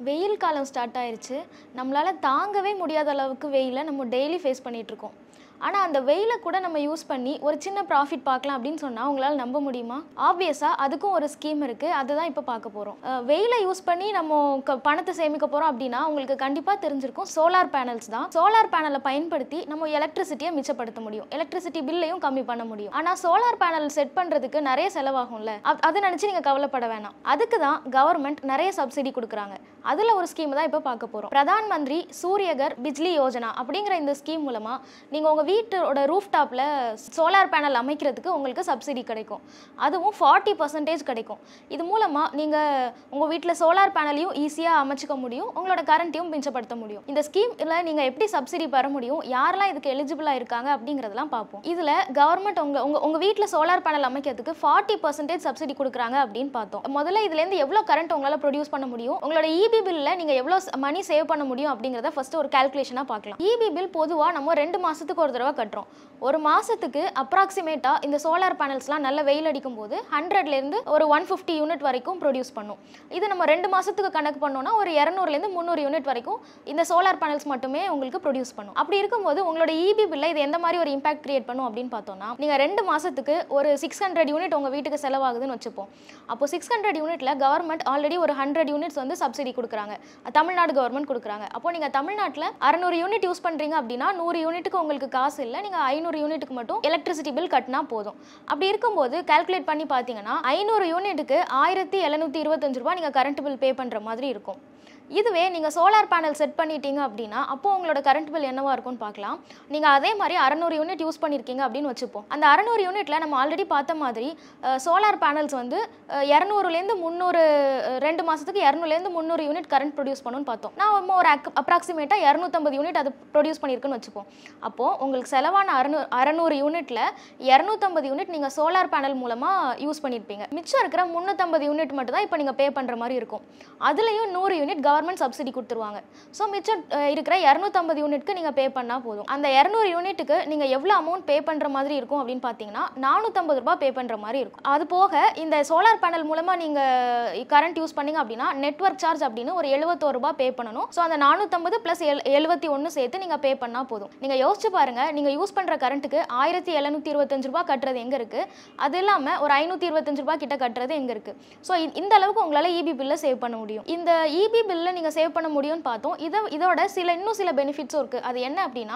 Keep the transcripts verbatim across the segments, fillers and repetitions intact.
வெயில் காலம் ஸ்டார்ட் ஆயிருச்சு. நம்மளால தாங்கவே முடியாத அளவுக்கு வெயில நம்ம டெய்லி ஃபேஸ் பண்ணிட்டு இருக்கோம். ஆனா அந்த வெயில கூட நம்ம யூஸ் பண்ணி ஒரு சின்ன ப்ராஃபிட் பார்க்கலாம் அப்படின்னு சொன்னா உங்களால நம்ப முடியுமா? ஆப்வியஸா அதுக்கும் ஒரு ஸ்கீம் இருக்கு. அதுதான் இப்ப பார்க்க போறோம். வெயில யூஸ் பண்ணி நம்ம பணத்தை சேமிக்க போறோம் அப்படின்னா உங்களுக்கு கண்டிப்பா தெரிஞ்சிருக்கும் சோலார் பேனல்ஸ் தான். சோலார் பேனலை பயன்படுத்தி நம்ம எலக்ட்ரிசிட்டியை மிச்சப்படுத்த முடியும். எலக்ட்ரிசிட்டி பில்லையும் கம்மி பண்ண முடியும். ஆனா சோலார் பேனல் செட் பண்றதுக்கு நிறைய செலவாகும்ல. அதை நினைச்சு நீங்க கவலைப்பட வேணாம். அதுக்கு தான் கவர்மெண்ட் நிறைய சப்சிடி கொடுக்குறாங்க. அதுல ஒரு ஸ்கீம் தான் இப்ப பார்க்க போறோம். பிரதான் மந்திரி சூரியகர் பிஜ்லி யோஜனா அப்படிங்கிற இந்த ஸ்கீம் மூலமா நீங்க உங்க வீட்டோட ரூஃப் டாப்ல சோலார் பேனல் அமைக்கிறதுக்கு உங்களுக்கு சப்சிடி கிடைக்கும். அதுவும் ஃபார்ட்டி பர்சன்டேஜ் கிடைக்கும். இது மூலமா நீங்க உங்க வீட்டில் சோலார் பேனலையும் ஈஸியா அமைச்சிக்க முடியும். உங்களோட கரண்ட்டையும் மிச்சப்படுத்த முடியும். இந்த ஸ்கீம்ல நீங்க எப்படி சப்சிடி பெற முடியும், யாரெல்லாம் இதுக்கு எலிஜிபிளா இருக்காங்க அப்படிங்கறதெல்லாம் பார்ப்போம். இதுல கவர்மெண்ட் உங்க உங்க உங்க வீட்டில் சோலார் பேனல் அமைக்கிறதுக்கு ஃபார்ட்டி பர்சன்டேஜ் சப்சிடி கொடுக்குறாங்க அப்படின்னு பார்த்தோம். முதல்ல இதுல இருந்து எவ்வளவு கரண்ட் உங்களால ப்ரொடியூஸ் பண்ண முடியும், உங்களோட இபி பில்ல நீங்க எவ்வளவு மணி சேவ் பண்ண முடியும் அப்படிங்கறத ஃபர்ஸ்ட் ஒரு கால்குலேஷனா பார்க்கலாம். இபி பில் பொதுவா நம்ம ரெண்டு மாசத்துக்கு ஒரு தடவை கட்டுறோம். ஒரு மாசத்துக்கு அப்ராக்சிமேட்டா இந்த சோலார் பேனல்ஸ்லாம் நல்ல வெயில் அடிக்கும் போது ஹண்ட்ரட்ல இருந்து ஒரு ஒன் ஃபிஃப்டி யூனிட் வரைக்கும் ப்ரொடியூஸ் பண்ணும். இது நம்ம ரெண்டு மாசத்துக்கு கணக்கு பண்ணோம்னா ஒரு இருநூறுல இருந்து முந்நூறு யூனிட் வரைக்கும் இந்த சோலார் பேனல்ஸ் மட்டுமே உங்களுக்கு ப்ரொடியூஸ் பண்ணும். அப்படி இருக்கும்போது உங்களோட இபி பில்ல இது எந்த மாதிரி ஒரு இம்பாக்ட் கிரியேட் பண்ணும் அப்படின்னு பார்த்தோம்னா, நீங்க ரெண்டு மாசத்துக்கு ஒரு சிக்ஸ் ஹண்ட்ரட் யூனிட் உங்க வீட்டுக்கு செலவாகுதுன்னு வச்சுப்போம். அப்போ சிக்ஸ் ஹண்ட்ரட் யூனிட்ல கவர்மெண்ட் ஆல்ரெடி ஒரு ஹண்ட்ரட் யூனிட்ஸ் வந்து சப்சிடி கொடுக்குறாங்க. தமிழ்நாடு கவர்மெண்ட் கொடுக்குறாங்க. அப்போ நீங்க தமிழ்நாட்டில் அறுநூறு யூனிட் யூஸ் பண்றீங்க அப்படின்னா நூறு யூனிட்டுக்கு உங்களுக்கு காசு இல்லை, நீங்க ஐநூறு யூனிட்டுக்கு மட்டும் எலக்ட்ரிசிட்டி பில் கட்டினா போதும். அப்படி இருக்கும்போது கால்குலேட் பண்ணி பார்த்தீங்கன்னா ஐநூறு யூனிட்டுக்கு ஆயிரத்தி எழுநூத்தி இருபத்தஞ்சு ரூபாய் நீங்க கரண்ட் பில் பே பண்ற மாதிரி இருக்கும். இதுவே நீங்க சோலார் பேனல் செட் பண்ணிட்டீங்க அப்படின்னா அப்போ உங்களோட கரண்ட் பில் என்னவா இருக்கும்னு பார்க்கலாம். நீங்க அதே மாதிரி அறுநூறு யூனிட் யூஸ் பண்ணிருக்கீங்க அப்படின்னு வச்சுப்போம். அந்த அறுநூறு யூனிட்ல நம்ம ஆல்ரெடி பார்த்த மாதிரி சோலார் பேனல்ஸ் வந்து இருநூறுல இருந்து முந்நூறு ரெண்டு மாசத்துக்கு இருநூறுல இருந்து முந்நூறு யூனிட் கரண்ட் ப்ரொடியூஸ் பண்ணுன்னு பார்த்தோம். நான் ஒரு அப்ராக்சிமேட்டா இருநூத்தம்பது யூனிட் அது ப்ரொடியூஸ் பண்ணிருக்குன்னு வச்சுப்போம். அப்போ உங்களுக்கு செலவான அறுநூறு அறுநூறு யூனிட்ல இருநூத்தம்பது யூனிட் நீங்க சோலார் பேனல் மூலமா யூஸ் பண்ணிருப்பீங்க. மிச்சம் இருக்கிற முன்னூத்தம்பது யூனிட் மட்டும் தான் இப்போ நீங்க பே பண்ற மாதிரி இருக்கும். அதுலயும் நூறு யூனிட் கவர்மெண்ட் சப்சிடி கொடுத்துருவாங்க. ஸோ மிச்சம் இருக்கிற இருநூத்தம்பது யூனிட்க்கு நீங்க பே பண்ணா போதும். அந்த இருநூறு யூனிட்டுக்கு நீங்க எவ்வளவு அமௌண்ட் பே பண்ற மாதிரி இருக்கும் அப்படின்னு பாத்தீங்கன்னா நானூத்தம்பது ரூபாய் பே பண்ற மாதிரி இருக்கும். அது போக இந்த சோலார் பேனல் மூலமா நீங்க கரண்ட் யூஸ் பண்ணீங்க அப்படின்னா நெட்வொர்க் சார்ஜ் அப்படின்னு ஒரு எழுபத்தோரு ரூபாய் பே பண்ணணும். ஸோ அந்த நானூத்தம்பது பிளஸ் எழுபத்தி ஒன்னு சேர்த்து நீங்க பே பண்ணா போதும். நீங்க யோசிச்சு பாருங்க, நீங்க யூஸ் பண்ற கரண்ட்டுக்கு ஆயிரத்தி எழுநூத்தி இருபத்தஞ்சு ரூபாய் கட்டுறது எங்க இருக்கு, அது இல்லாம ஒரு ஐநூத்தி இருபத்தஞ்சு ரூபாய் கிட்ட கட்டுறது எங்க இருக்கு. ஸோ இந்த அளவுக்கு உங்களால இபி பில்ல சேவ் பண்ண முடியும். இந்த இபி பில்ல நீங்க சேவ் பண்ண முடியும்னு பார்த்தோம். இத இதோட சில இன்னும் சில பெனிஃபிட்ஸும் இருக்கு. அது என்ன அப்படின்னா,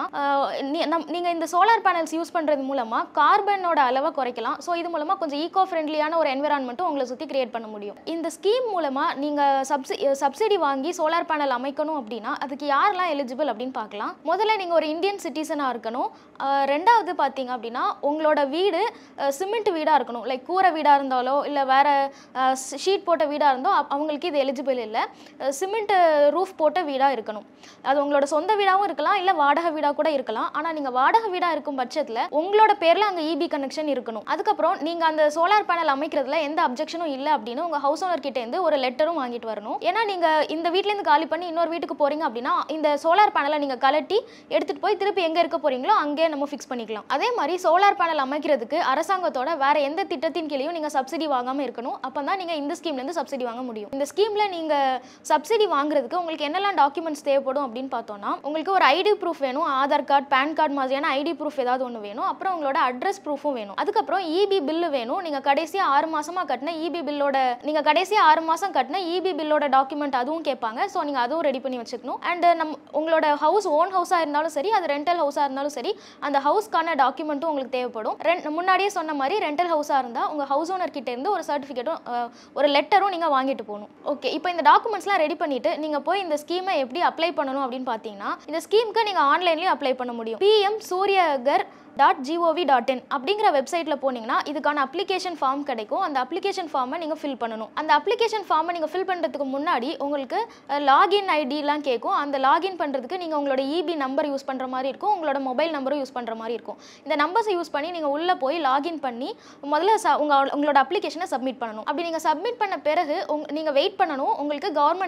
நீங்க இந்த சோலார் பேனல்ஸ் யூஸ் பண்றது மூலமா கார்பனோட அளவை குறைக்கலாம். ஸோ இது மூலமா கொஞ்சம் ஈகோ ஃப்ரெண்ட்லியான ஒரு என்விரான்மெண்ட்டும் உங்களை சுத்தி கிரியேட் பண்ண முடியும். இந்த ஸ்கீம் மூலமா நீங்க சப்சிடி வாங்கி சோலார் பேனல் அமைக்கணும் அப்படின்னா அதுக்கு யாரெல்லாம் எலிஜிபிள் அப்படின்னு பார்க்கலாம். முதல்ல நீங்க ஒரு இந்தியன் சிட்டிசனா இருக்கணும். ரெண்டாவது பார்த்தீங்க அப்படின்னா உங்களோட வீடு சிமெண்ட் வீடா இருக்கணும். லைக் கூரை வீடா இருந்தாலோ இல்ல வேற ஷீட் போட்ட வீடா இருந்தோ அவங்களுக்கு இது எலிஜிபிள் இல்லை. சிமெண்ட் ரூஃப் போட்ட வீடா இருக்கணும். அது உங்களோட சொந்த வீடாவும் இருக்கலாம், இல்ல வாடகை வீடா கூட இருக்கலாம். ஆனா நீங்க வாடகை வீடா இருக்கும் பட்சத்துல உங்களோட பேர்ல அங்க இபி கனெக்ஷன் இருக்கணும். அதுக்கப்புறம் நீங்க அந்த சோலார் பேனல் அமைக்கிறதுல எந்த அப்ஜெக்ஷனும் இல்ல அப்படின்னு உங்க ஹவுஸ் ஓனர் கிட்ட இருந்து ஒரு லெட்டரும் வாங்கிட்டு வரணும். ஏன்னா நீங்க இந்த வீட்ல இருந்து காலி பண்ணி இன்னொரு வீட்டுக்கு போறீங்க அப்படின்னா இந்த சோலார் பேனலை நீங்க கலட்டி எடுத்துட்டு போய் திருப்பி எங்க இருக்க போறீங்களோ அங்கே நம்ம ஃபிக்ஸ் பண்ணிக்கலாம். அதே மாதிரி சோலார் பேனல் அமைக்கிறதுக்கு அரசாங்கத்தோட வேற எந்த திட்டத்தின் கீழயும் நீங்க சப்சிடி வாங்காம இருக்கணும். அப்பதான் நீங்க இந்த ஸ்கீம்ல இருந்து சப்சிடி வாங்க முடியும். இந்த ஸ்கீம்ல நீங்க சப்சிடி வாங்குறதுக்கு உங்களுக்கு என்னெல்லாம் டாக்குமெண்ட்ஸ் தேவைப்படும் அப்படின்னு பார்த்தோம்னா, உங்களுக்கு ஒரு ஐடி ப்ரூஃப் வேணும், ஆதார் கார்டு, பேன் கார்டு மாதிரியான ஐடி ப்ரூஃப் ஏதாவது ஒன்று வேணும். அப்புறம் உங்களோட அட்ரஸ் ப்ரூஃபும் வேணும். அதுக்கப்புறம் இபி பில்லு வேணும். நீங்க கடைசியா ஆறு மாசமா கட்டின இபி பில்லோட நீங்க கடைசியா ஆறு மாசம் கட்டின இபி பில்லோட டாக்குமெண்ட் அதுவும் கேட்பாங்க. ஸோ நீங்க அதுவும் ரெடி பண்ணி வச்சுக்கணும். அண்ட் நம் உங்களோட ஹவுஸ் ஓன் ஹவுஸா இருந்தாலும் சரி, அது ரெண்டல் ஹவுஸா இருந்தாலும் சரி, அந்த ஹவுஸ்க்கான டாக்குமெண்ட்டும் உங்களுக்கு தேவைப்படும். முன்னாடியே சொன்ன மாதிரி ரெண்டல் ஹவுஸா இருந்தா உங்க ஹவுஸ் ஓனர் கிட்ட இருந்து ஒரு சர்டிஃபிகேட்டும் ஒரு லெட்டரும் நீங்க வாங்கிட்டு போகணும். ஓகே, இப்போ இந்த டாக்குமெண்ட்ஸ்லாம் ரெடி பண்ணிட்டு நீங்க போய் இந்த ஸ்கீமை எப்படி அப்ளை பண்ணணும் அப்படின்னு பார்த்தீங்கன்னா, இந்த ஸ்கீமுக்கு நீங்க ஆன்லைன்லயும் அப்ளை பண்ண முடியும். PM Suryaghar dot gov dot in அப்படிங்கிற வெப்சைட்ல போனீங்கன்னா இதுக்கான அப்ளிகேஷன் ஃபார்ம் கிடைக்கும். அந்த அப்ளிகேஷன் ஃபார்மை நீங்க ஃபில் பண்ணணும். அந்த அப்ளிகேஷன் ஃபார்மை நீங்க ஃபில் பண்றதுக்கு முன்னாடி உங்களுக்கு லாகின் ஐடி எல்லாம் கேட்கும். அந்த லாகின் பண்றதுக்கு நீங்க உங்களோட இபி நம்பர் யூஸ் பண்ற மாதிரி இருக்கும், உங்களோட மொபைல் நம்பரும் யூஸ் பண்ற மாதிரி இருக்கும். இந்த நம்பர்ஸை யூஸ் பண்ணி நீங்க உள்ள போய் லாகின் பண்ணி முதல்ல உங்க உங்களோட அப்ளிகேஷனை சப்மிட் பண்ணணும். அப்படி நீங்க சப்மிட் பண்ண பிறகு நீங்க வெயிட் பண்ணணும், உங்களுக்கு கவர்மெண்ட்ல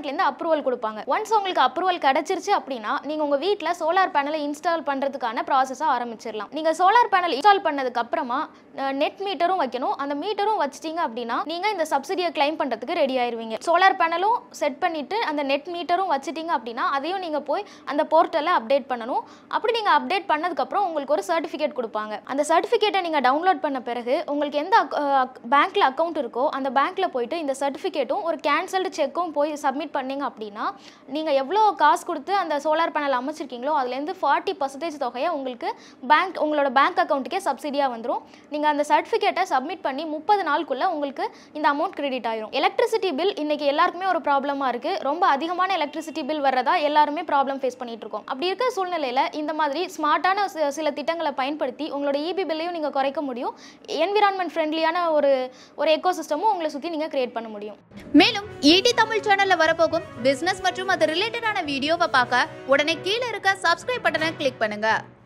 கவர்மெண்ட்லேருந்து அப்ரூவல் கொடுப்பாங்க. ஒன்ஸ் உங்களுக்கு அப்ரூவல் கிடைச்சிருச்சு அப்படின்னா நீங்கள் உங்கள் வீட்டில் சோலார் பேனலை இன்ஸ்டால் பண்ணுறதுக்கான ப்ராசஸை ஆரம்பிச்சிடலாம். நீங்கள் சோலார் பேனல் இன்ஸ்டால் பண்ணதுக்கு அப்புறமா நெட் மீட்டரும் வைக்கணும். அந்த மீட்டரும் வச்சிட்டீங்க அப்படின்னா நீங்கள் இந்த சப்சிடியை கிளைம் பண்ணுறதுக்கு ரெடி ஆயிருவீங்க. சோலார் பேனலும் செட் பண்ணிவிட்டு அந்த நெட் மீட்டரும் வச்சிட்டிங்க அப்படின்னா அதையும் நீங்கள் போய் அந்த போர்ட்டலில் அப்டேட் பண்ணணும். அப்படி நீங்கள் அப்டேட் பண்ணதுக்கப்புறம் உங்களுக்கு ஒரு சர்டிஃபிகேட் கொடுப்பாங்க. அந்த சர்டிஃபிகேட்டை நீங்கள் டவுன்லோட் பண்ண பிறகு உங்களுக்கு எந்த பேங்க்கில் அக்கௌண்ட் இருக்கோ அந்த பேங்க்கில் போயிட்டு இந்த சர்டிஃபிகேட்டும் ஒரு கேன்சல்டு செக்கும் போய் சப்மிட் பண்ணிங்க அப்படின்னா நீங்கள் எவ்வளோ காசு கொடுத்து அந்த சோலார் பேனல் அமைச்சிருக்கீங்களோ அதுலேருந்து ஃபார்ட்டி பர்சன்டேஜ் தொகையை உங்களுக்கு பேங்க் உங்களோட பேங்க் அக்கௌண்ட்டுக்கே சப்சிடியாக வந்துடும். நீங்கள் அந்த சர்டிஃபிகேட்டை சப்மிட் பண்ணி முப்பது நாளுக்குள்ளே உங்களுக்கு இந்த அமௌண்ட் கிரெடிட் ஆயிரும். எலக்ட்ரிசிட்டி பில் இன்னைக்கு எல்லாருக்குமே ஒரு ப்ராப்ளமாக இருக்குது. ரொம்ப அதிகமான எலக்ட்ரிசிட்டி பில் வர்றதா எல்லாருமே ப்ராப்ளம் ஃபேஸ் பண்ணிட்டு இருக்கோம். அப்படி இருக்கிற சூழ்நிலையில் இந்த மாதிரி ஸ்மார்ட்டான சில திட்டங்களை பயன்படுத்தி உங்களோட இபி பில்லையும் நீங்கள் குறைக்க முடியும். என்விரான்மெண்ட் ஃப்ரெண்ட்லியான ஒரு ஒரு எக்கோ சிஸ்டமும் உங்களை சுற்றி நீங்கள் கிரியேட் பண்ண முடியும். மேலும் ஈடி தமிழ் சேனலில் வரப்போகும் பிஸ்னஸ் மற்றும் அது ரிலேட்டடான வீடியோவை பார்க்க உடனே கீழே இருக்க சப்ஸ்கிரைப் பட்டனை கிளிக் பண்ணுங்க.